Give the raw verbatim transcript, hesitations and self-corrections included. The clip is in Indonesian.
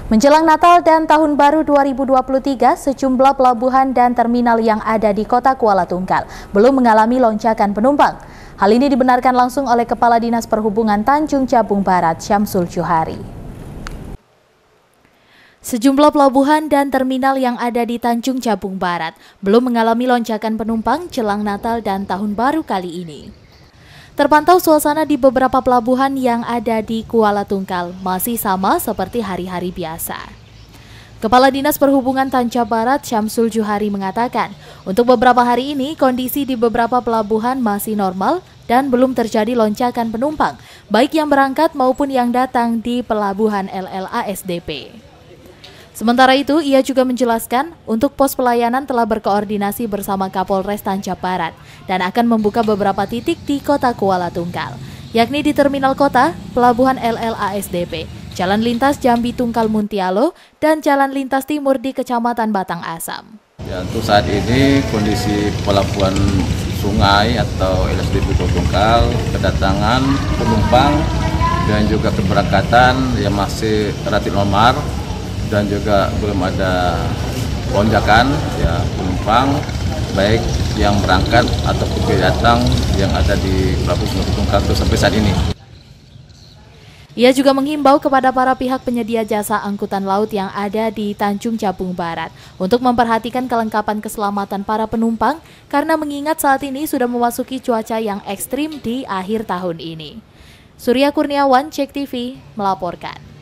Menjelang Natal dan Tahun Baru dua ribu dua puluh tiga, sejumlah pelabuhan dan terminal yang ada di Kota Kuala Tungkal belum mengalami lonjakan penumpang. Hal ini dibenarkan langsung oleh Kepala Dinas Perhubungan Tanjung Jabung Barat, Syamsul Juhari. Sejumlah pelabuhan dan terminal yang ada di Tanjung Jabung Barat belum mengalami lonjakan penumpang jelang Natal dan Tahun Baru kali ini. Terpantau suasana di beberapa pelabuhan yang ada di Kuala Tungkal masih sama seperti hari-hari biasa. Kepala Dinas Perhubungan Tanjung Barat, Syamsul Juhari mengatakan, untuk beberapa hari ini kondisi di beberapa pelabuhan masih normal dan belum terjadi lonjakan penumpang, baik yang berangkat maupun yang datang di pelabuhan L L A S D P. Sementara itu, ia juga menjelaskan untuk pos pelayanan telah berkoordinasi bersama Kapolres Tanjung Barat dan akan membuka beberapa titik di Kota Kuala Tungkal, yakni di Terminal Kota, Pelabuhan L L A S D P, Jalan Lintas Jambi Tungkal Muntialo, dan Jalan Lintas Timur di Kecamatan Batang Asam. Ya, untuk saat ini kondisi pelabuhan sungai atau L S D P Tungkal, kedatangan penumpang dan juga keberangkatan yang masih relatif normal, dan juga belum ada lonjakan ya penumpang baik yang berangkat ataupun datang yang ada di Pelabuhan Tungkal sampai saat ini. Ia juga menghimbau kepada para pihak penyedia jasa angkutan laut yang ada di Tanjung Jabung Barat untuk memperhatikan kelengkapan keselamatan para penumpang karena mengingat saat ini sudah memasuki cuaca yang ekstrim di akhir tahun ini. Surya Kurniawan, Cek T V, melaporkan.